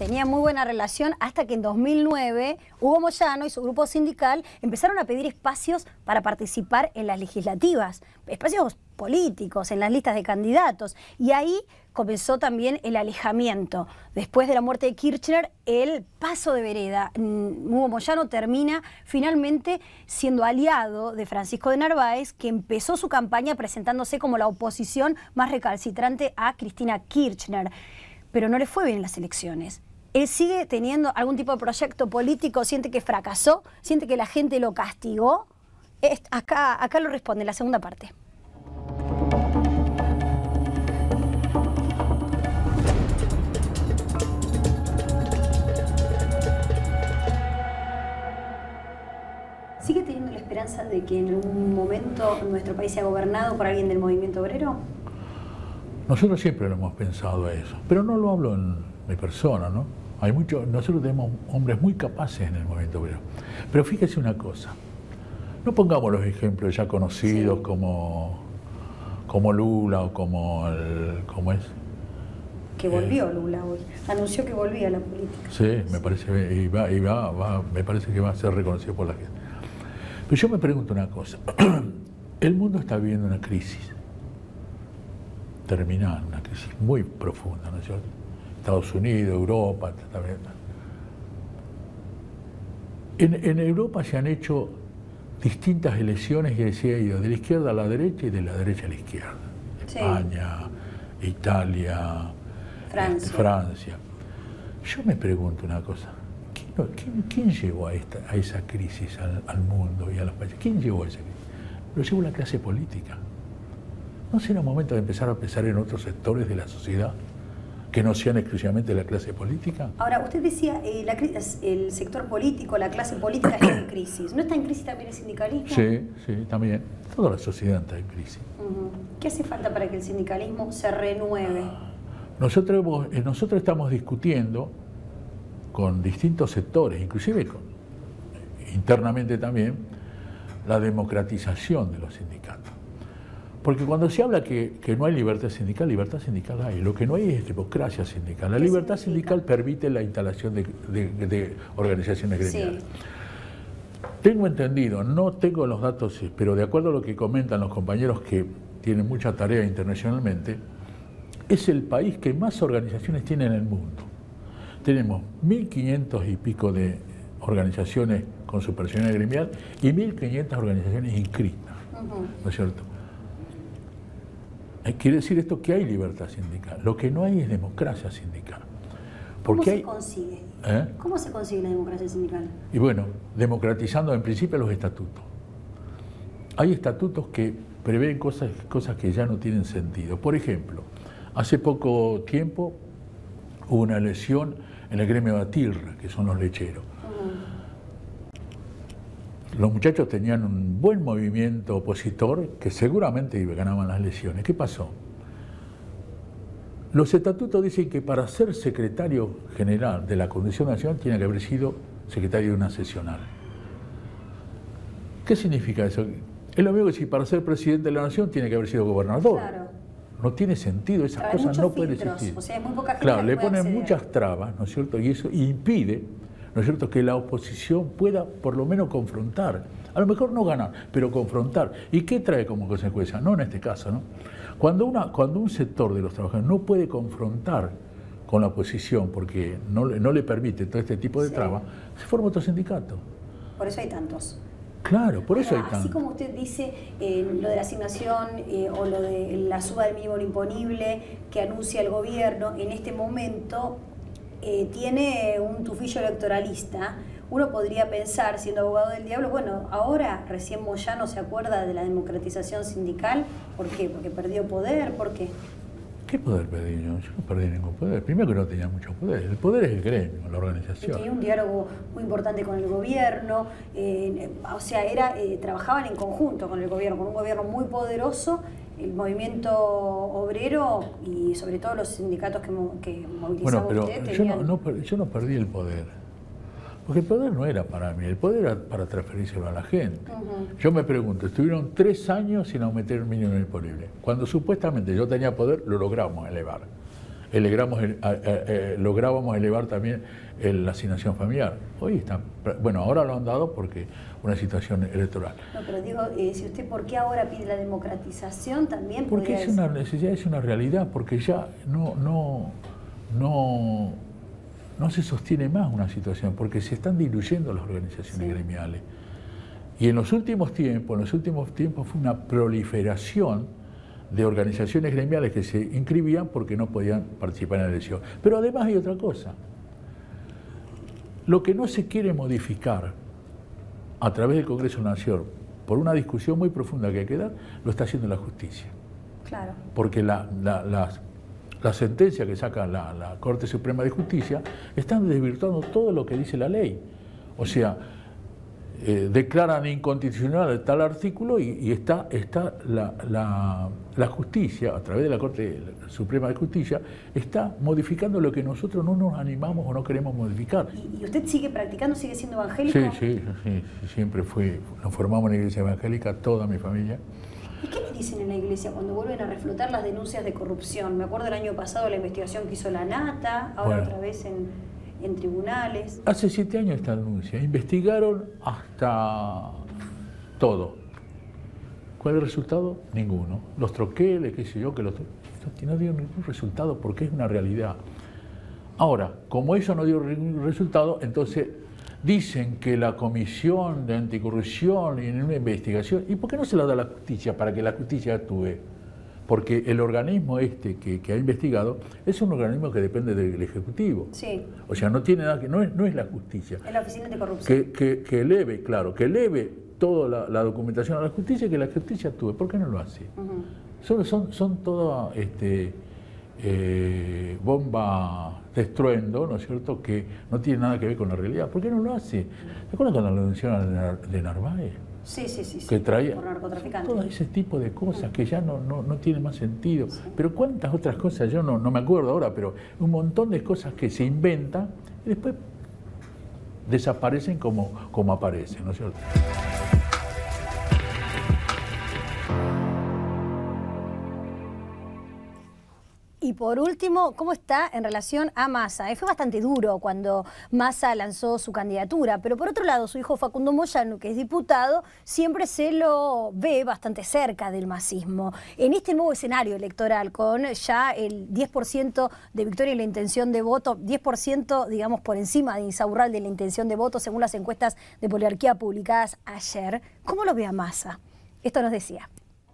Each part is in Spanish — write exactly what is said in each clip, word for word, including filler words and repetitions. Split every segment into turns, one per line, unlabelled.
tenían muy buena relación hasta que en dos mil nueve Hugo Moyano y su grupo sindical empezaron a pedir espacios para participar en las legislativas, espacios políticos, en las listas de candidatos. Y ahí comenzó también el alejamiento. Después de la muerte de Kirchner, el paso de vereda. Hugo Moyano termina finalmente siendo aliado de Francisco de Narváez, que empezó su campaña presentándose como la oposición más recalcitrante a Cristina Kirchner. Pero no le fue bien en las elecciones. Él sigue teniendo algún tipo de proyecto político, siente que fracasó, siente que la gente lo castigó. Acá, acá lo responde en la segunda parte. ¿Sigue teniendo la esperanza de que en algún momento nuestro país sea gobernado por alguien del movimiento obrero?
Nosotros siempre lo hemos pensado eso, pero no lo hablo en mi persona, ¿no? Hay mucho, nosotros tenemos hombres muy capaces en el movimiento obrero. Pero fíjese una cosa, no pongamos los ejemplos ya conocidos sí. como, como Lula o como el, ¿cómo es?
Que volvió eh, Lula hoy, anunció que volvía a la política.
Sí, me parece, y va, y va, va, me parece que va a ser reconocido por la gente. Pero yo me pregunto una cosa, el mundo está viviendo una crisis terminal, una crisis muy profunda, ¿no es cierto? Estados Unidos, Europa, también. En, en Europa se han hecho distintas elecciones y se ha ido de la izquierda a la derecha y de la derecha a la izquierda. Sí. España, Italia, Francia. Este, Francia. Yo me pregunto una cosa, ¿quién, quién, quién llevó a, esta, a esa crisis al, al mundo y a los países? ¿Quién llevó a esa crisis? Lo llevó la clase política. ¿No será momento de empezar a pensar en otros sectores de la sociedad que no sean exclusivamente la clase política?
Ahora, usted decía, eh, la, el sector político, la clase política está en crisis. ¿No está en crisis también el sindicalismo?
Sí, sí, también. Toda la sociedad está en crisis.
Uh-huh. ¿Qué hace falta para que el sindicalismo se renueve?
Nosotros, hemos, nosotros estamos discutiendo con distintos sectores, inclusive con, internamente también, la democratización de los sindicatos. Porque cuando se habla que, que no hay libertad sindical, libertad sindical hay. Lo que no hay es democracia sindical. La libertad significa? sindical permite la instalación de, de, de organizaciones gremiales. Sí. Tengo entendido, no tengo los datos, pero de acuerdo a lo que comentan los compañeros que tienen mucha tarea internacionalmente, es el país que más organizaciones tiene en el mundo. Tenemos mil quinientos y pico de organizaciones con su personal gremial y mil quinientas organizaciones inscritas, uh-huh. ¿no es cierto? Quiere decir esto que hay libertad sindical. Lo que no hay es democracia sindical.
Porque ¿Cómo se
hay,
consigue?
¿eh?
¿Cómo se consigue la democracia sindical?
Y bueno, democratizando en principio los estatutos. Hay estatutos que prevén cosas, cosas que ya no tienen sentido. Por ejemplo, hace poco tiempo hubo una elección en el gremio de Atilra, que son los lecheros. Los muchachos tenían un buen movimiento opositor que seguramente ganaban las elecciones. ¿Qué pasó? Los estatutos dicen que para ser secretario general de la Convención Nacional tiene que haber sido secretario de una seccional. ¿Qué significa eso? Es lo mismo que si para ser presidente de la Nación tiene que haber sido gobernador. Claro. No tiene sentido, esas
Pero
cosas no
filtros,
pueden existir.
O sea, hay muy poca gente
claro,
que
le
puede
ponen
acceder.
muchas trabas, ¿no es cierto? Y eso impide, ¿no es cierto?, que la oposición pueda por lo menos confrontar. A lo mejor no ganar, pero confrontar. ¿Y qué trae como consecuencia? No en este caso, ¿no? Cuando, una, cuando un sector de los trabajadores no puede confrontar con la oposición porque no, no le permite todo este tipo de sí. trabas, se forma otro sindicato.
Por eso hay tantos.
Claro, por eso
Ahora,
hay tantos.
Así como usted dice, eh, lo de la asignación eh, o lo de la suba del mínimo imponible que anuncia el gobierno, en este momento eh, tiene un tufillo electoralista. Uno podría pensar, siendo abogado del diablo, bueno, ahora recién Moyano se acuerda de la democratización sindical. ¿Por qué? ¿Porque perdió poder? ¿Por qué?
¿Qué poder perdí yo? Yo no perdí ningún poder. Primero que no tenía mucho poder. El poder es el gremio, la organización.
Tenía un diálogo muy importante con el gobierno. Eh, o sea, era eh, trabajaban en conjunto con el gobierno, con un gobierno muy poderoso. El movimiento obrero y sobre todo los sindicatos que, que movilizaba
bueno, pero
usted
yo
tenían...
no, no, yo no perdí el poder. Porque el poder no era para mí, el poder era para transferírselo a la gente. Uh-huh. Yo me pregunto, estuvieron tres años sin aumentar el mínimo imponible. Cuando supuestamente yo tenía poder, lo logramos elevar. elegramos, eh, eh, lográbamos elevar también el, la asignación familiar. Hoy está, bueno, ahora lo han dado porque una situación electoral.
No, pero digo, eh, si usted, ¿por qué ahora pide la democratización también?
Porque es una necesidad, es una realidad, porque ya no, no, no, no se sostiene más una situación, porque se están diluyendo las organizaciones sí. gremiales. Y en los últimos tiempos, en los últimos tiempos fue una proliferación de organizaciones gremiales que se inscribían porque no podían participar en la elección. Pero además hay otra cosa. Lo que no se quiere modificar a través del Congreso Nacional, por una discusión muy profunda que hay que dar, lo está haciendo la justicia.
Claro.
Porque la, la, la, la sentencia que saca la, la Corte Suprema de Justicia están desvirtuando todo lo que dice la ley. O sea, Eh, declaran inconstitucional tal artículo y, y está, está la, la, la justicia, a través de la Corte Suprema de Justicia, está modificando lo que nosotros no nos animamos o no queremos modificar.
¿Y, y usted sigue practicando, sigue siendo evangélico?
Sí, sí, sí, siempre fui, nos formamos en la iglesia evangélica, toda mi familia.
¿Y qué le dicen en la iglesia cuando vuelven a reflotar las denuncias de corrupción? Me acuerdo el año pasado la investigación que hizo la Nata, ahora bueno. otra vez en... en tribunales.
Hace siete años esta denuncia, investigaron hasta todo. ¿Cuál es el resultado? Ninguno. Los troqueles, qué sé yo, que los no dieron ningún resultado porque es una realidad. Ahora, como eso no dio ningún resultado, entonces dicen que la Comisión de Anticorrupción y en una investigación, ¿y por qué no se la da a la justicia para que la justicia actúe? Porque el organismo este que, que ha investigado es un organismo que depende del Ejecutivo.
Sí.
O sea, no tiene nada que, no es, no es la justicia.
Es la Oficina de Corrupción.
Que, que, que eleve, claro, que eleve toda la, la documentación a la justicia y que la justicia actúe. ¿Por qué no lo hace? Uh-huh. son, son, son todas este, eh, bombas de estruendo, ¿no es cierto?, que no tiene nada que ver con la realidad. ¿Por qué no lo hace? ¿Se acuerdan cuando lo denunciaron de Narváez?
Sí, sí, sí, sí.
Que traía
por narcotraficantes.
Todo ese tipo de cosas que ya no, no, no tienen más sentido. Sí. Pero cuántas otras cosas, yo no, no me acuerdo ahora, pero un montón de cosas que se inventan y después desaparecen como, como aparecen, ¿no es cierto?
Y por último, ¿cómo está en relación a Massa? Eh, fue bastante duro cuando Massa lanzó su candidatura, pero por otro lado, su hijo Facundo Moyano, que es diputado, siempre se lo ve bastante cerca del masismo. En este nuevo escenario electoral, con ya el diez por ciento de victoria y la intención de voto, diez por ciento, digamos, por encima de Insaurralde de la intención de voto, según las encuestas de Poliarquía publicadas ayer, ¿cómo lo ve a Massa? Esto nos decía.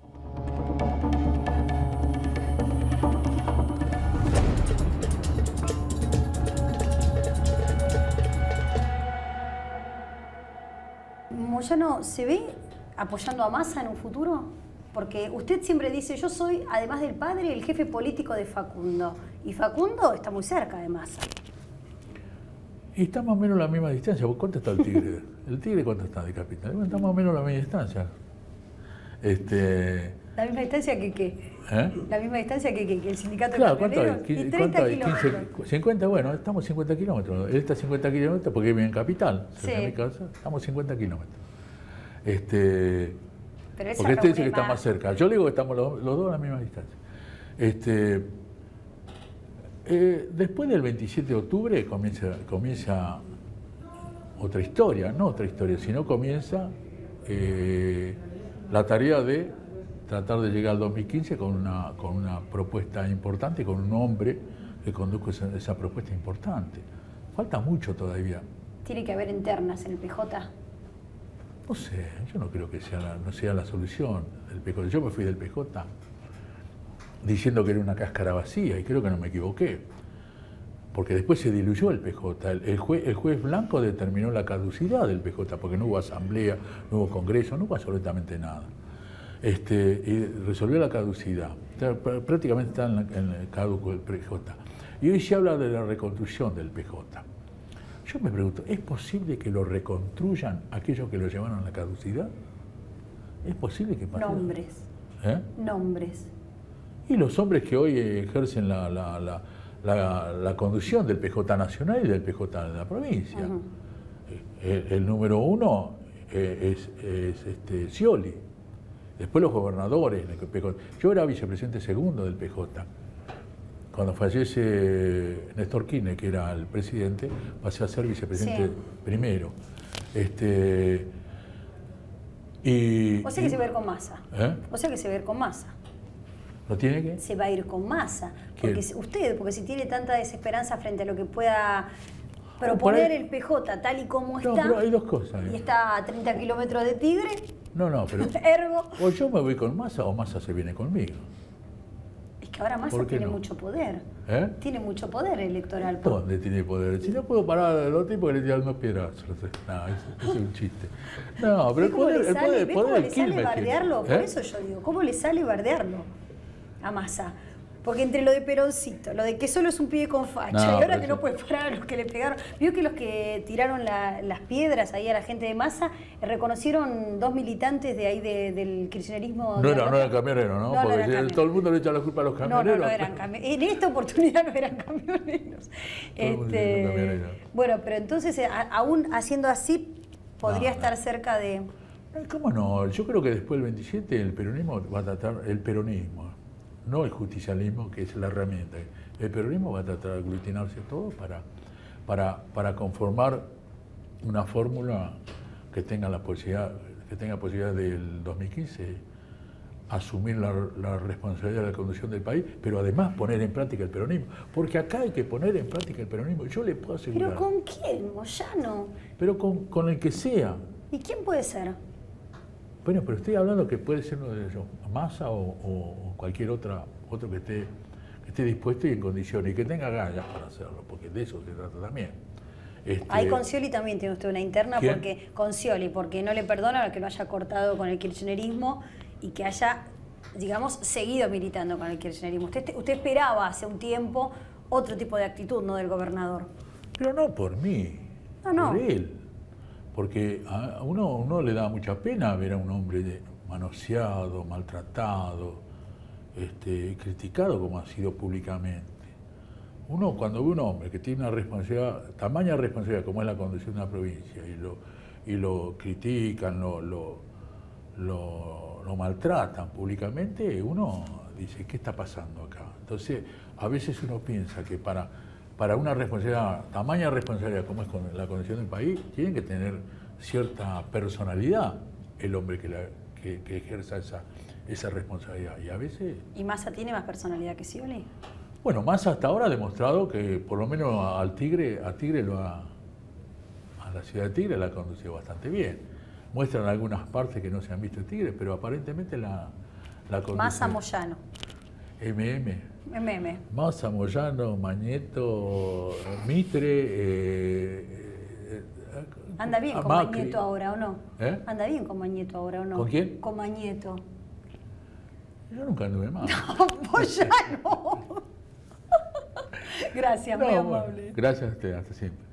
Moyano, ¿se ve apoyando a Massa en un futuro? Porque usted siempre dice, yo soy, además del padre, el jefe político de Facundo. Y Facundo está muy cerca de Massa.
Y está más o menos a la misma distancia. ¿Cuánto está el Tigre? ¿El Tigre cuánto está de capital? Bueno, está más o menos a la misma distancia. Este...
¿La misma distancia que qué?
¿Eh?
¿La misma distancia que, que, que el sindicato
claro,
de camioneros?
¿cuánto hay? ¿Cuánto hay? quince, cincuenta, bueno, estamos cincuenta kilómetros. Él está cincuenta kilómetros porque vive en Capital, cerca
sí.
de mi casa. Estamos cincuenta kilómetros. Este,
Pero
porque este dice que está más cerca. Yo le digo que estamos los, los dos a la misma distancia. Este, eh, después del veintisiete de octubre comienza, comienza otra historia, no otra historia, sino comienza eh, la tarea de tratar de llegar al dos mil quince con una, con una propuesta importante, con un hombre que conduzca esa, esa propuesta importante. Falta mucho todavía.
¿Tiene que haber internas en el P J?
No sé, yo no creo que sea la, no sea la solución del P J. Yo me fui del P J diciendo que era una cáscara vacía y creo que no me equivoqué. Porque después se diluyó el P J. El, el, juez, el juez Blanco determinó la caducidad del P J porque no hubo asamblea, no hubo congreso, no hubo absolutamente nada. Este, y resolvió la caducidad. Prácticamente está en, la, en el caduco del P J. Y hoy se habla de la reconstrucción del P J. Yo me pregunto, ¿es posible que lo reconstruyan aquellos que lo llevaron a la caducidad? ¿Es posible que pase?
Nombres.
¿Eh?
Nombres.
Y los hombres que hoy ejercen la, la, la, la, la conducción del P J nacional y del P J de la provincia. Uh-huh. el, el número uno es, es este, Scioli. Después los gobernadores. Yo era vicepresidente segundo del P J. cuando fallece Néstor Kirchner, que era el presidente, pasé a ser vicepresidente
Sí.
primero. Este, y,
O sea que
y-
se va a ir con Massa.
¿Eh?
O sea que se va a ir con Massa.
¿No tiene que?
Se va a ir con Massa. Porque
¿Quién?
si- usted, porque si tiene tanta desesperanza frente a lo que pueda proponer
ahí-
el P J tal y como
No,
está,
pero hay dos cosas.
y
¿eh?
está a treinta kilómetros de Tigre,
No, no, pero
ergo,
o yo me voy con Massa o Massa se viene conmigo.
es que ahora Massa
¿Por qué
tiene
no?
mucho poder.
¿Eh?
Tiene mucho poder electoral.
¿Dónde tiene poder? Si no puedo parar a los tipos que le tiran dos piedrazos. No, eso, eso es un chiste. No, pero
¿Ve
el
cómo
poder,
le
el
sale,
poder, el
ve
poder
cómo
del
le sale
Quilmes tiene.
bardearlo? Por
¿Eh?
eso yo digo, ¿cómo le sale bardearlo a Massa? Porque entre lo de Peroncito, lo de que solo es un pibe con facha,
No,
y ahora
pero
que
eso-
no puede parar a los que le pegaron. Vio que los que tiraron la- las piedras ahí a la gente de Massa eh, reconocieron dos militantes de ahí de- del kirchnerismo.
No
de
era, no
Roca.
eran camioneros, ¿no?
No, no
Porque
eran
si
camioneros.
todo el mundo le echa la culpa a los
No,
camioneros.
no, no eran camioneros. En esta oportunidad no eran camioneros.
el mundo dice
Este,
camionero.
bueno, pero entonces, a- aún haciendo así, podría
No, no.
estar cerca de...
Eh, ¿Cómo no? Yo creo que después del veintisiete el peronismo va a tratar, el peronismo, no el justicialismo, que es la herramienta, el peronismo va a tratar de aglutinarse todo para, para, para conformar una fórmula que tenga la posibilidad, que tenga posibilidad del dos mil quince asumir la, la responsabilidad de la conducción del país, pero además poner en práctica el peronismo, porque acá hay que poner en práctica el peronismo, yo le puedo asegurar,
¿Pero con quién, Moyano?
pero con, con el que sea.
¿Y quién puede ser?
Bueno, pero estoy hablando que puede ser uno de ellos, Massa o, o- o cualquier otra, otro que esté, que esté dispuesto y en condiciones, y que tenga ganas para hacerlo, porque de eso se trata también. Este,
Ahí con Scioli también tiene usted una interna,
¿Quién?
porque con Scioli, porque no le perdona que lo haya cortado con el kirchnerismo y que haya, digamos, seguido militando con el kirchnerismo. Usted, usted esperaba hace un tiempo otro tipo de actitud, ¿no?, del gobernador.
Pero no por mí,
No, no.
por él. Porque a uno, uno le da mucha pena ver a un hombre de- manoseado, maltratado, este, criticado como ha sido públicamente. Uno, cuando ve un hombre que tiene una responsabilidad, tamaña responsabilidad como es la conducción de una provincia, y lo, y lo critican, lo, lo, lo, lo maltratan públicamente, uno dice, ¿qué está pasando acá? Entonces, a veces uno piensa que para, para una responsabilidad, tamaña responsabilidad como es con la conducción del país, tiene que tener cierta personalidad el hombre que, la, que, que ejerza esa, esa responsabilidad. Y a veces...
¿Y Massa tiene más personalidad que Scioli?
Bueno, Massa hasta ahora ha demostrado que por lo menos al Tigre, a Tigre lo ha, a la ciudad de Tigre la ha conducido bastante bien. Muestran algunas partes que no se han visto en Tigre, pero aparentemente la, la conduce.
Massa Moyano.
M M.
M M.
Massa, Moyano, Mañeto, Mitre. Eh, eh,
Anda bien
a
con
Macri.
Mañeto ahora, ¿o no?
¿Eh?
Anda bien con Mañeto ahora, ¿o no?
¿Con quién?
Con Mañeto.
Yo nunca anduve mal.
Moyano. Gracias, muy
No, bueno,
amable.
gracias a usted, hasta siempre.